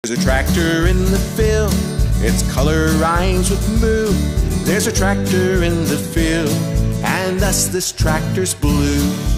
There's a tractor in the field, its color rhymes with moo. There's a tractor in the field, and thus this tractor's blue.